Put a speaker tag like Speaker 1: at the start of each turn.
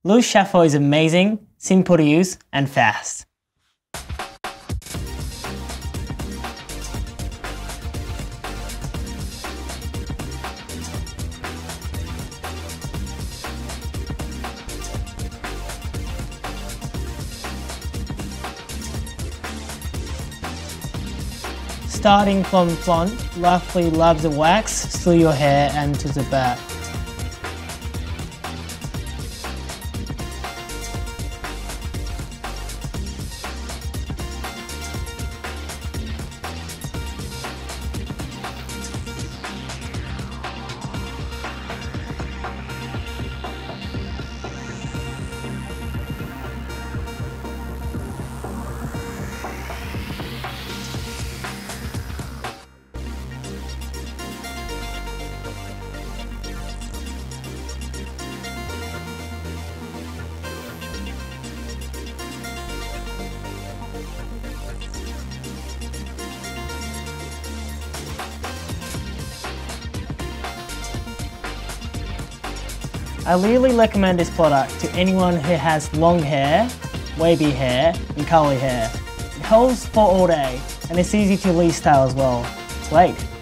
Speaker 1: Loose shuffle is amazing, simple to use, and fast. Starting from front, roughly rub the wax through your hair and to the back. I really recommend this product to anyone who has long hair, wavy hair, and curly hair. It holds for all day, and it's easy to restyle as well. Great!